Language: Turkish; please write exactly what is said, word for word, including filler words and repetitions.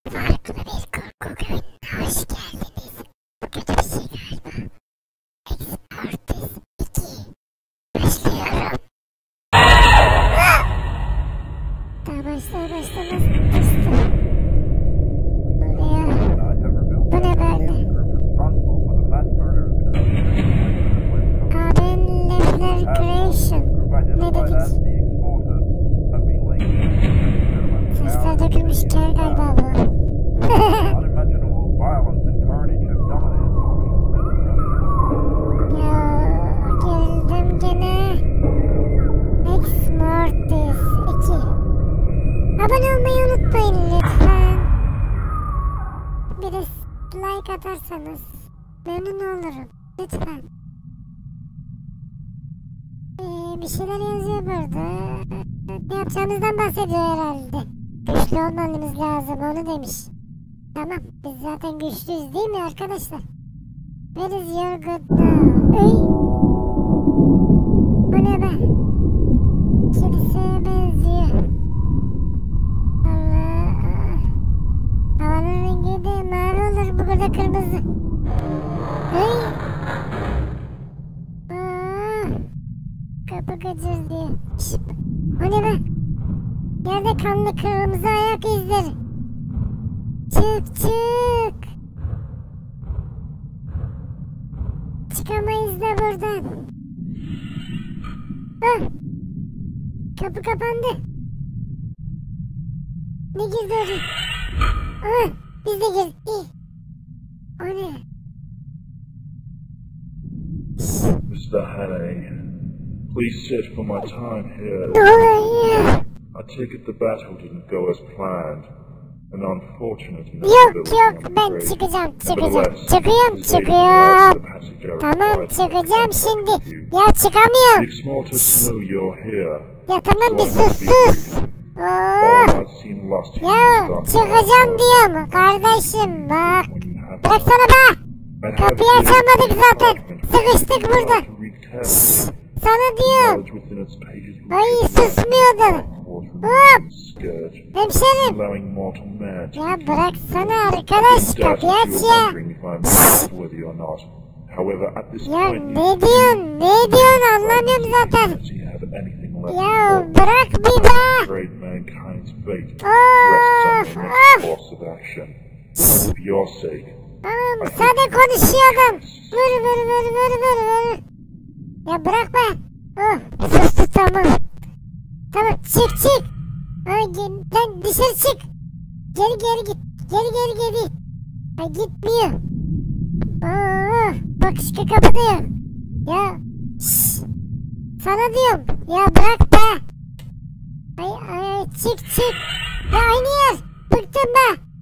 Farklı bir korku köyüne hoş geldiniz. Bu kötü bir şey galiba. Exportis iki. Başlıyorum. Daha başlar başlamaz bastım. Buraya. Bu ne böyle? Carbon Leveler Creation. Ne dedik? Sesler dökülmüş hikaye galiba bu. Ya geldim gene. Exportis iki. Abone olmayı unutmayın lütfen. Bir de like atarsanız memnun olurum. Lütfen. Ee, bir şeyler yazıyor burada. Ne yapacağımızdan bahsediyor herhalde. Güçlü olmamız lazım onu demiş. Tamam biz zaten güçlüyüz değil mi arkadaşlar? Where is your good now? Ey! Bu ne be? Kiliseye benziyor. Allah. Havanın rengi de mavi olur, bu burada kırmızı. Hey! Aa, kapı gıcır diyor. Şıp. O ne be? Yerde kanlı kırmızı ayak izleri. Çık çık. Çıkamayız da buradan. Ah. Kapı kapandı. Ne girdi oraya? Ah, biz de girdik. O ne? mister Hannay, please sit for my time here. Ne oluyor? I take it the battle didn't go as planned. An unfortunate Yok yok ben çıkacağım çıkacağım. Çıkıyorum çıkıyorum. Tamam çıkacağım şimdi. Ya çıkamıyorum. Ya tamam bir sus sus. Oh. Ya çıkacağım diyorum kardeşim bak. Bıraksana be. Kapıyı açamadık zaten. Sıkıştık burada. Şşş, sana diyorum. Ay susmuyordun. Hop. Hemşerim. Ya bıraksana arkadaş kapıyı aç ya. Ya ne diyorsun ne diyorsun anlamıyorum zaten. Ya bırak bir be. Of of. Tamam sadece konuşuyordum. Vır vır vır vır vır vır. Ya bırak be. Oh sustu tamam. Tamam çık çık. Ay sen dışarı çık. Geri geri git. Geri geri geri. Ay gitmiyor. Oh bak işte kapatıyor. Ya şşş. Sana diyorum. Ya bırak be. Ay ay çık çık. Ya aynı yer. Bıktım be.